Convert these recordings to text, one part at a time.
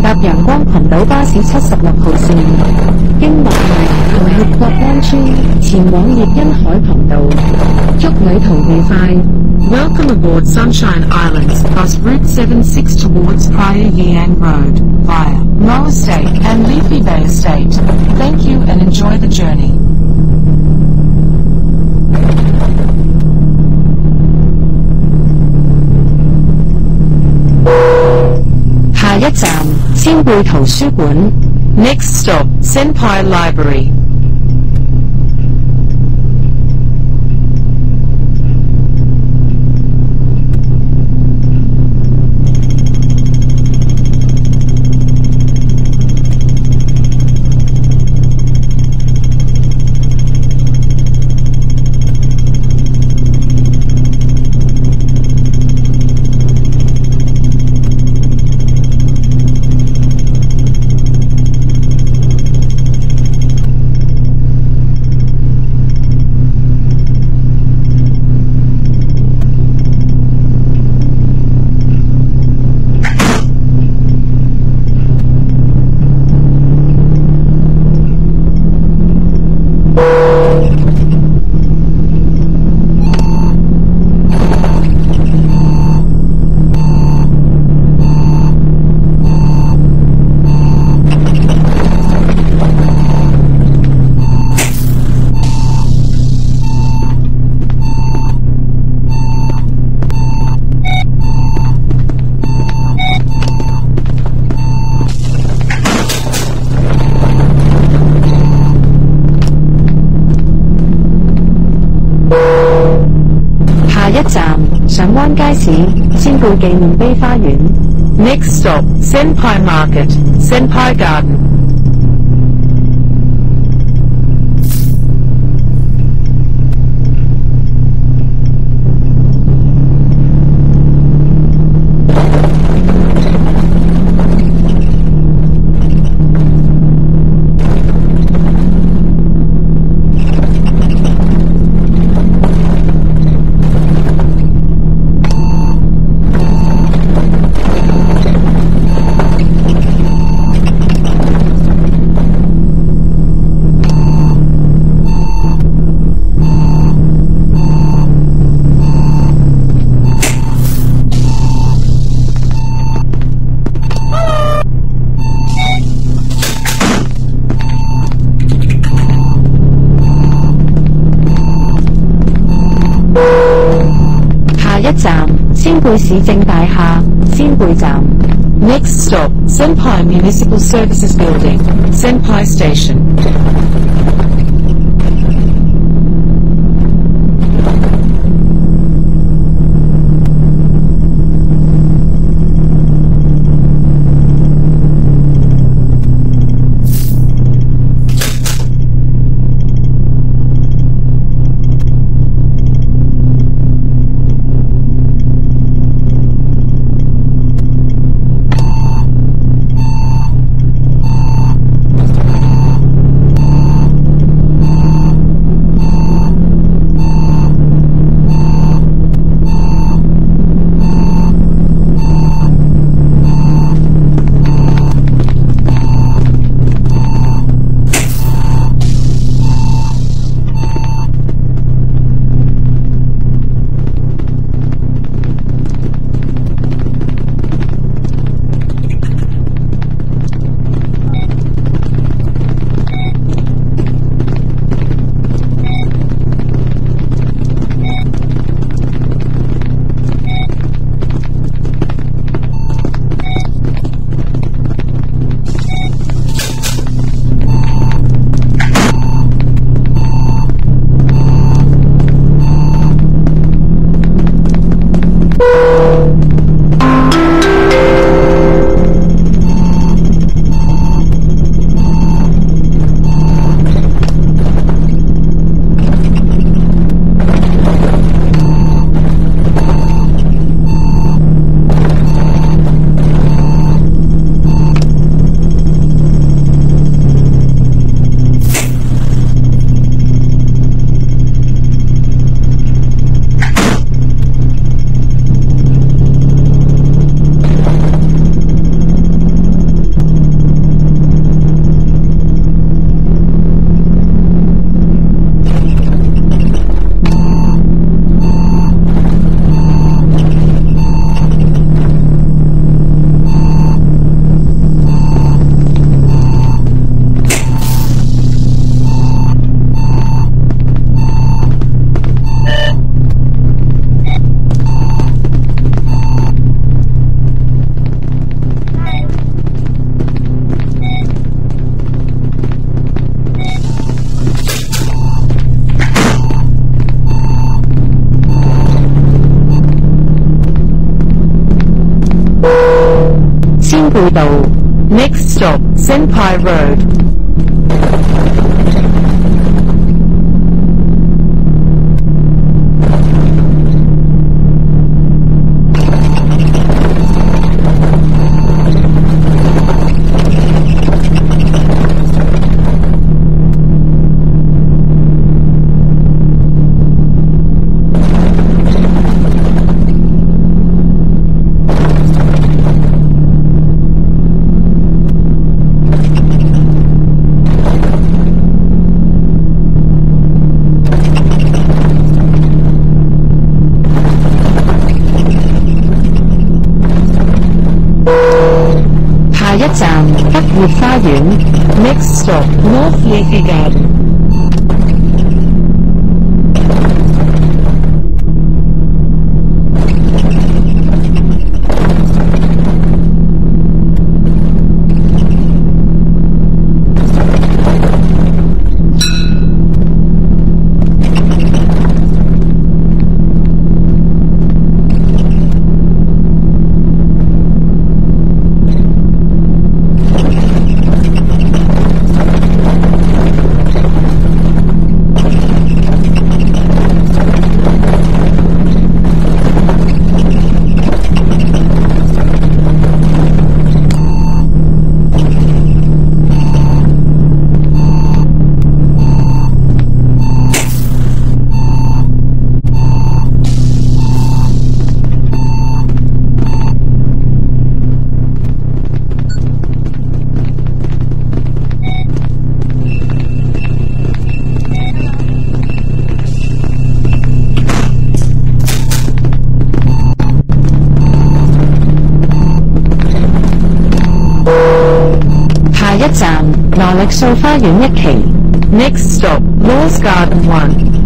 搭陽光群島巴士76號線，經麥藝同悅國灣村前往葉欣海旁道。祝旅途愉快。 Welcome aboard Sunshine Islands bus Route 76 towards Praya Yang Road, via Moa Estate and Leafy Bay Estate. Thank you and enjoy the journey. 下一站仙貝圖書館。 Next stop, Senpai Library. 上灣街市仙貝紀念碑花園。 Next stop, Senpai Market, Senpai Garden. 仙貝市政大廈仙貝站。 Next stop, Senpai Municipal Services Building, Senpai Station. 下貝道。 Next stop, Senpai Road. Next stop, North Leafy Garden. Nolexo 花園1期 Next stop, Laws Garden 1.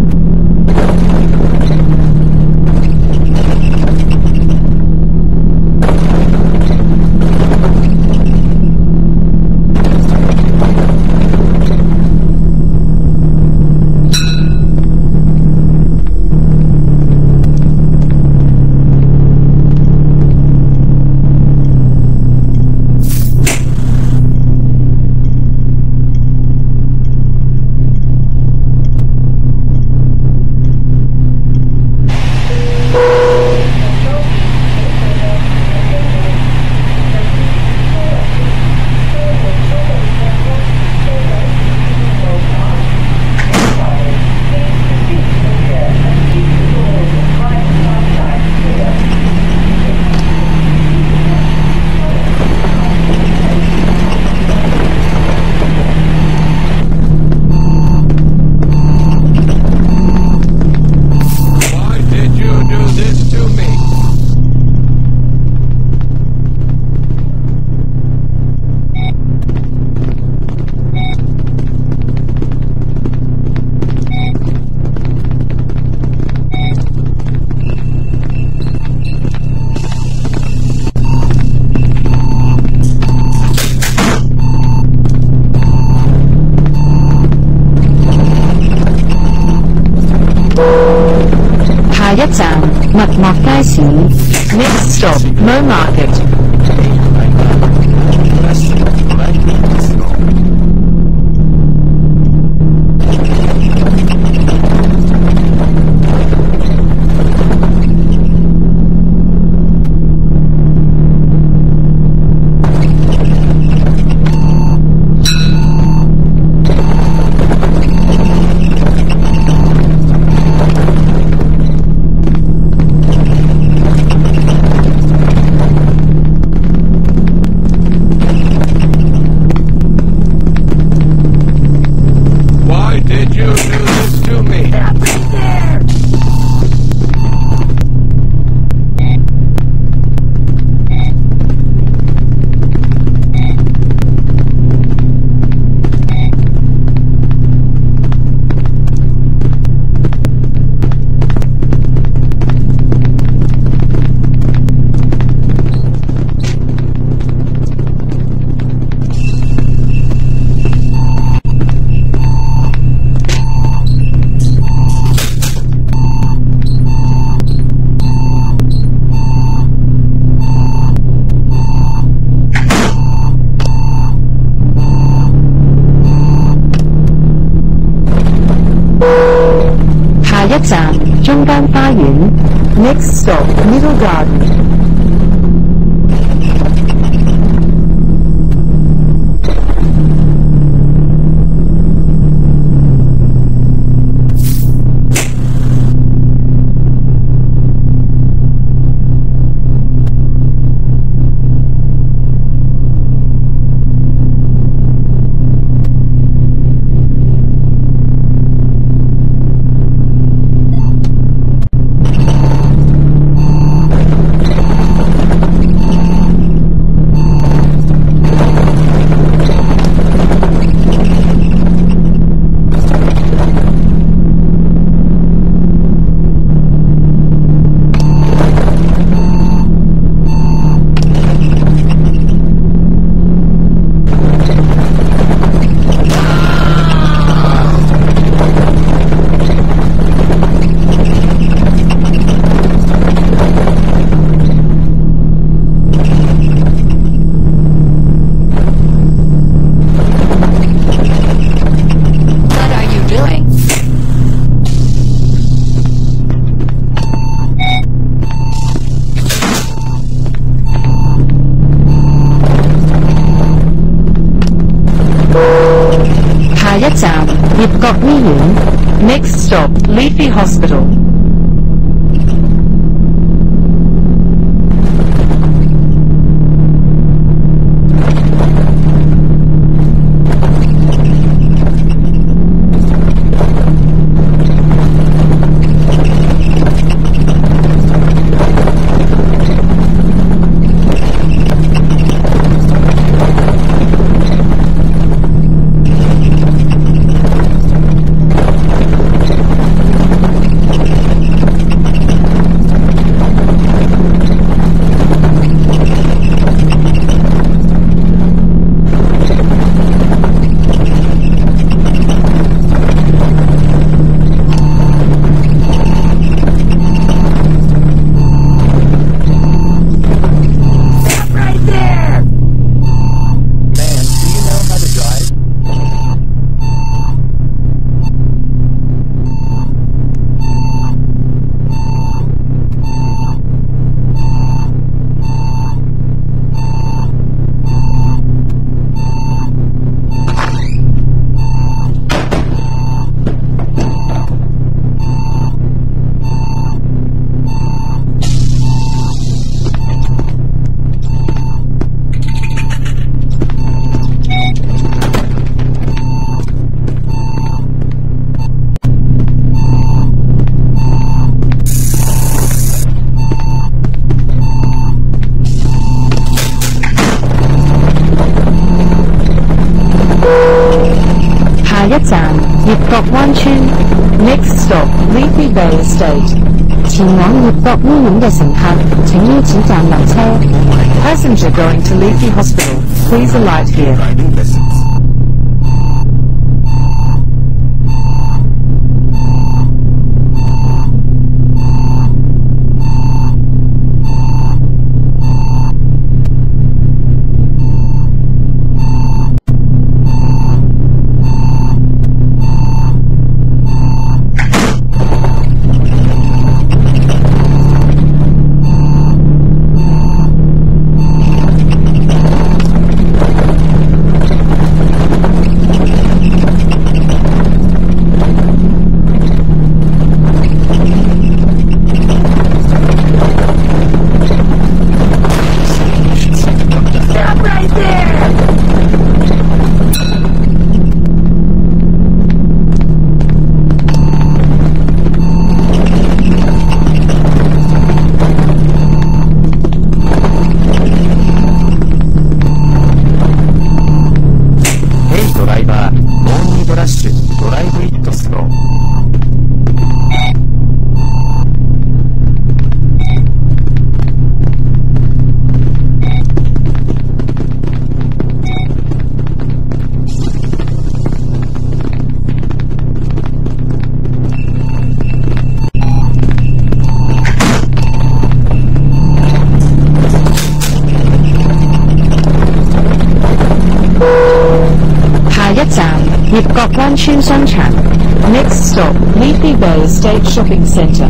Next stop, Mo Market. 一站中間花園 ，Next stop Middle Garden。下一站葉角醫院 ，Next stop Leafy Hospital。下一站葉角灣村 ，Next stop Leafy Bay Estate。前往葉角醫院嘅乘客，請於此站落車。Passenger going to Leafy Hospital, please alight here.下一站葉角灣村商場 Next stop, Leafy Bay Estate Shopping Centre.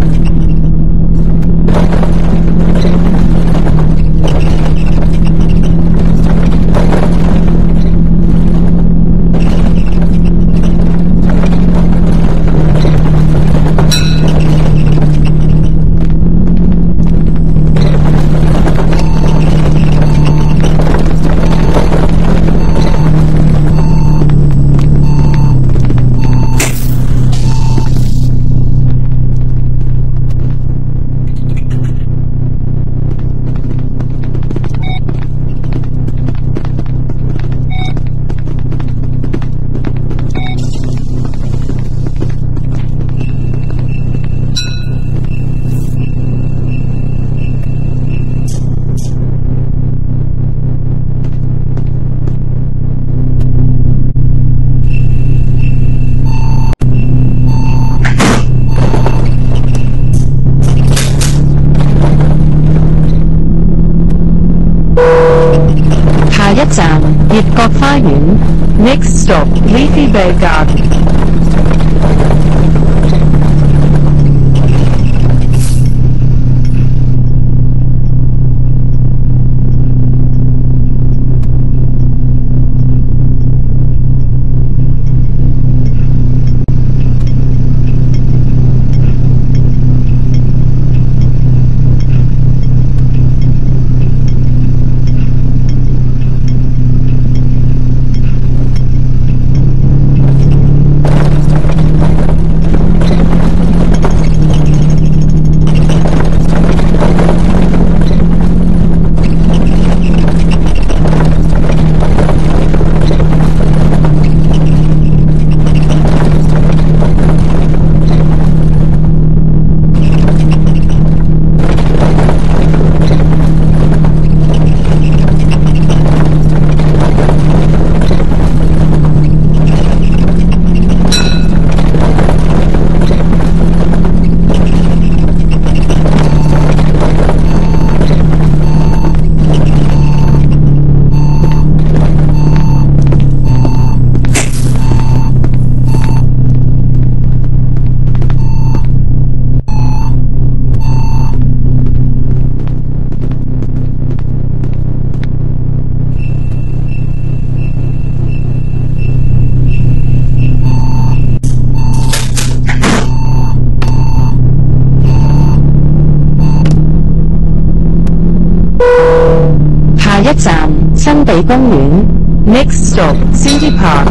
下一站，悦國花園。Next stop, Leafy Bay Garden.下一站，新地公園。Next stop, Cindy Park.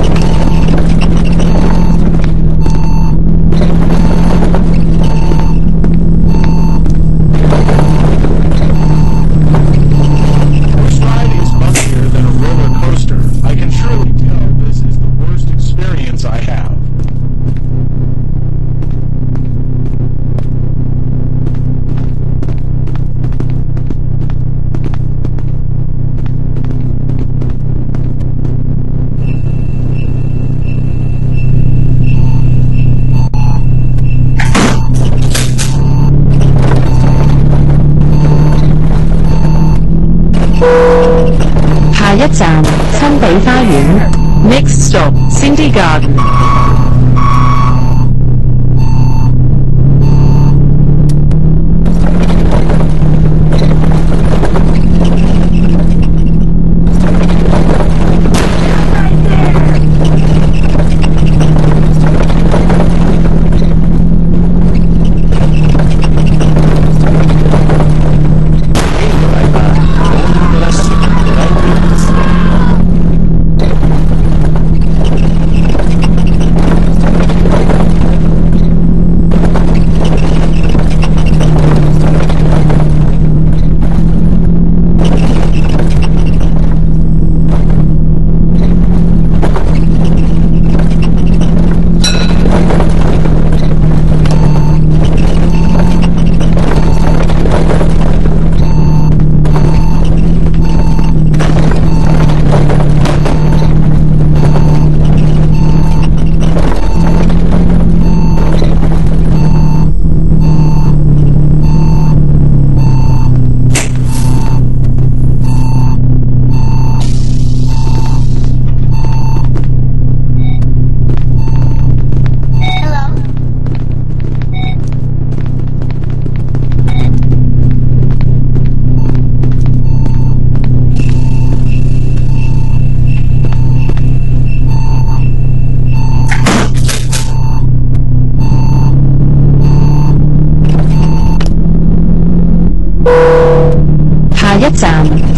This ride is bumpier than a roller coaster. I can surely tell this is the worst experience I have. 下一站，新地花園。Next stop, Cindy Garden.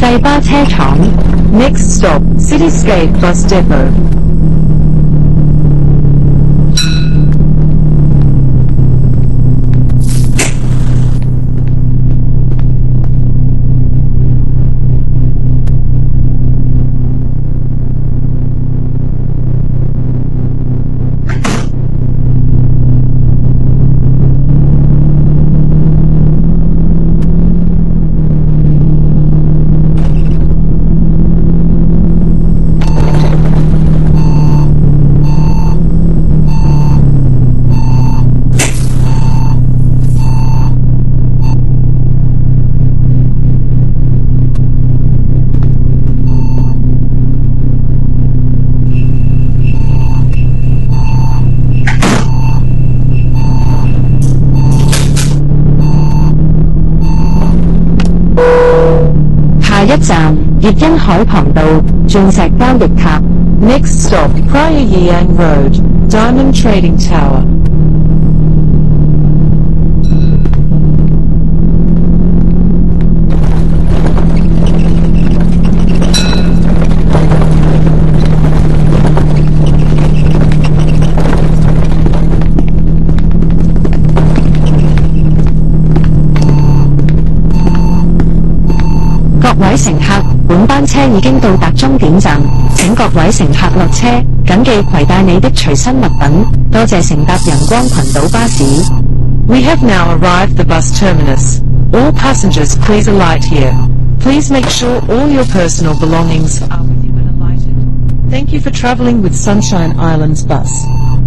帝巴車廠。Next stop, Cityscape Bus Depot. 下一站，粵欣海旁道鑽石交易塔。 Next stop, Praya Yang Road, Diamond Trading Tower. 各位乘客，本班車已經到達終點站，請各位乘客落車，謹記攜帶你的隨身物品。多謝乘搭陽光群島巴士。 We have now arrived at the bus terminus. All passengers, please alight here. Please make sure all your personal belongings are with you when alighted. Thank you for travelling with Sunshine Islands Bus.